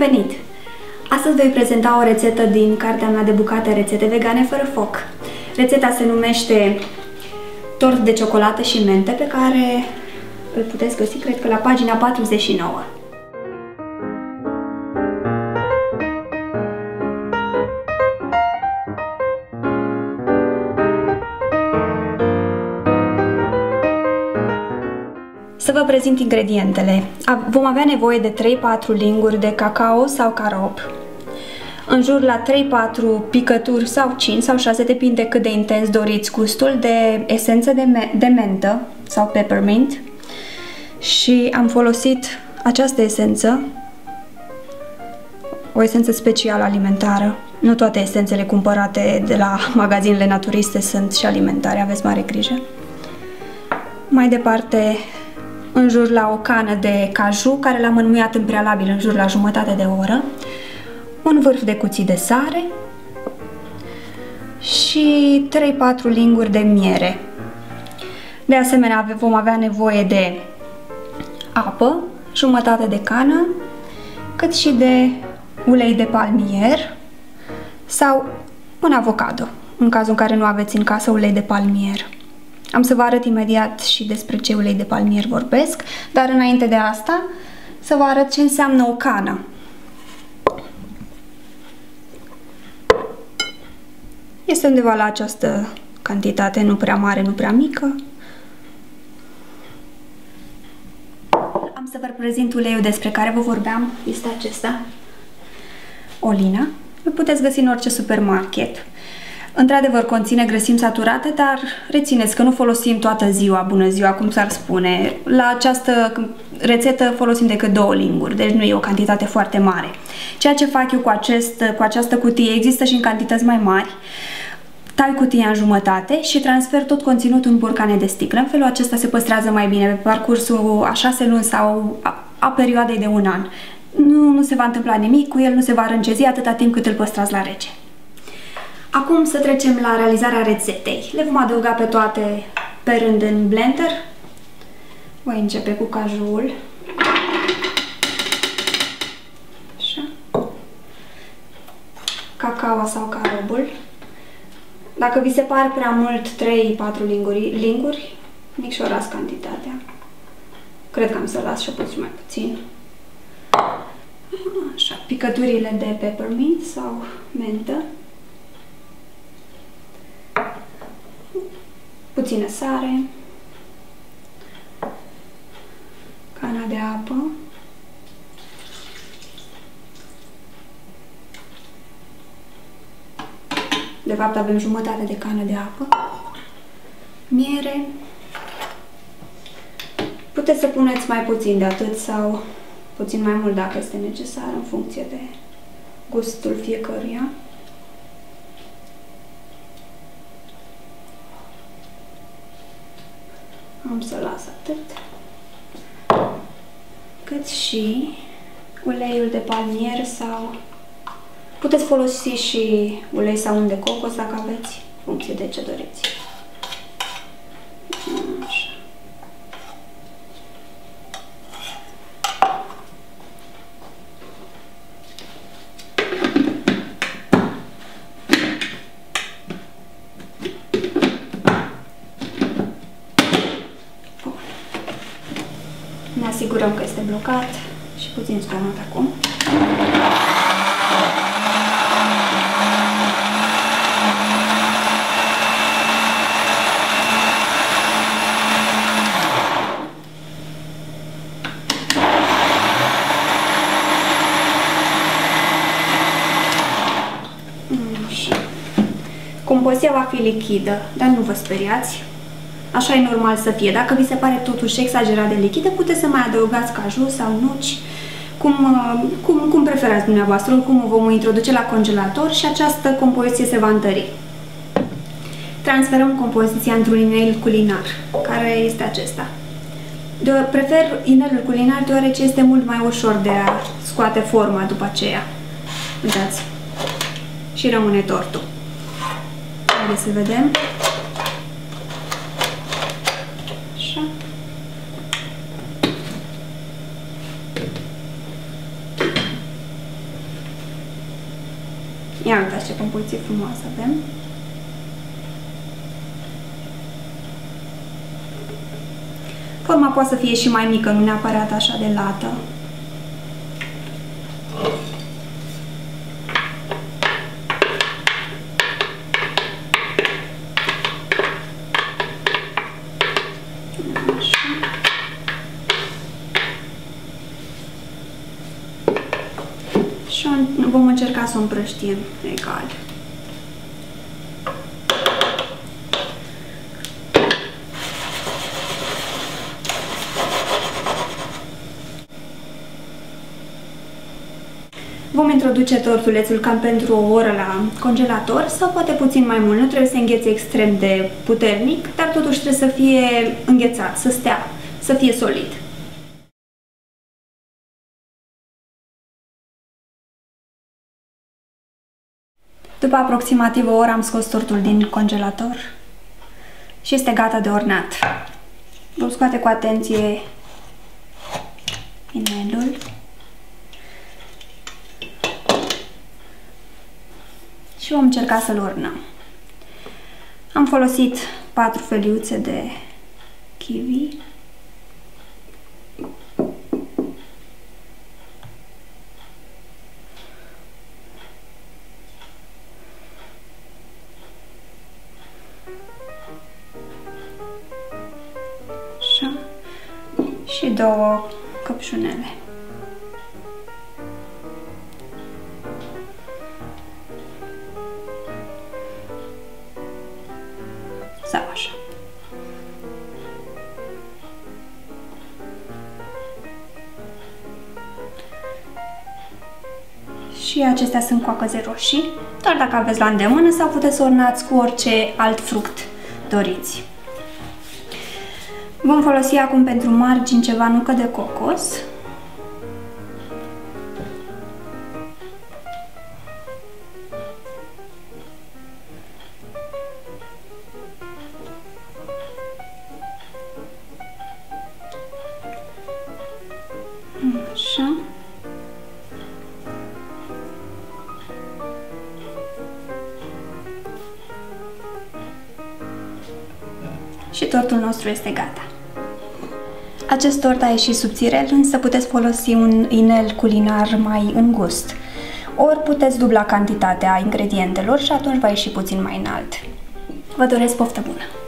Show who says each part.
Speaker 1: venit! Astăzi voi prezenta o rețetă din cartea mea de bucate rețete vegane fără foc. Rețeta se numește tort de ciocolată și mente, pe care îl puteți găsi, cred că la pagina 49. Să vă prezint ingredientele. Vom avea nevoie de 3-4 linguri de cacao sau carob, în jur la 3-4 picături sau 5 sau 6, depinde cât de intens doriți gustul, de esență de mentă sau peppermint, și am folosit această esență, o esență specială alimentară. Nu toate esențele cumpărate de la magazinele naturiste sunt și alimentare, aveți mare grijă. Mai departe, în jur la o cană de caju, care l-am înmuiat în prealabil în jur la jumătate de oră, un vârf de cuțit de sare și 3-4 linguri de miere. De asemenea, vom avea nevoie de apă, jumătate de cană, cât și de ulei de palmier sau un avocado, în cazul în care nu aveți în casă ulei de palmier. Am să vă arăt imediat și despre ce ulei de palmier vorbesc, dar înainte de asta să vă arăt ce înseamnă o cană. Este undeva la această cantitate, nu prea mare, nu prea mică. Am să vă prezint uleiul despre care vă vorbeam, este acesta, Olina. Îl puteți găsi în orice supermarket. Într-adevăr, conține grăsimi saturate, dar rețineți că nu folosim toată ziua, bună ziua, cum s-ar spune. La această rețetă folosim decât 2 linguri, deci nu e o cantitate foarte mare. Ceea ce fac eu cu această cutie, există și în cantități mai mari. Tai cutia în jumătate și transfer tot conținutul în borcane de sticlă. În felul acesta se păstrează mai bine pe parcursul a 6 luni sau a perioadei de un an. Nu se va întâmpla nimic cu el, nu se va râncezi atâta timp cât îl păstrați la rece. Acum să trecem la realizarea rețetei. Le vom adăuga pe toate pe rând în blender. Voi începe cu cajoul. Așa. Cacao sau carobul. Dacă vi se par prea mult 3-4 linguri, micșorați cantitatea. Cred că am să las și puțin mai puțin. Așa, picăturile de peppermint sau mentă. Puțină sare, cana de apă, de fapt avem jumătate de cană de apă, miere, puteți să puneți mai puțin de atât sau puțin mai mult dacă este necesar, în funcție de gustul fiecăruia. Am să las atât, cât și uleiul de palmier sau puteți folosi și ulei sau un de cocos dacă aveți, în funcție de ce doriți. Așa. Ne asigurăm că este blocat și puțin zgomot acum. Compozia va fi lichidă, dar nu vă speriați. Așa e normal să fie. Dacă vi se pare totuși exagerat de lichidă, puteți să mai adăugați caju sau nuci, cum preferați dumneavoastră. Oricum o vom introduce la congelator și această compoziție se va întări. Transferăm compoziția într-un inel culinar, care este acesta. Prefer inelul culinar deoarece este mult mai ușor de a scoate forma după aceea. Uitați. Și rămâne tortul. Haideți să vedem. Așa. Ia uitați ce compoziție frumoasă avem. Forma poate să fie și mai mică, nu neapărat așa de lată. Și vom încerca să o împrăștiem egal. Vom introduce tortulețul cam pentru o oră la congelator sau poate puțin mai mult. Nu trebuie să înghețe extrem de puternic, dar totuși trebuie să fie înghețat, să stea, să fie solid. După aproximativ o oră am scos tortul din congelator și este gata de ornat. Vom scoate cu atenție inelul. Și vom încerca să-l ornăm. Am folosit 4 feliuțe de kiwi. Așa. Și 2 căpșunele. Sau așa. Și acestea sunt coacăze roșii, doar dacă aveți la îndemână, sau puteți să ornați cu orice alt fruct doriți. Vom folosi acum pentru margini ceva nucă de cocos. Așa. Și tortul nostru este gata. Acest tort a ieșit subțirel, însă puteți folosi un inel culinar mai îngust. Ori puteți dubla cantitatea ingredientelor și atunci va ieși puțin mai înalt. Vă doresc poftă bună!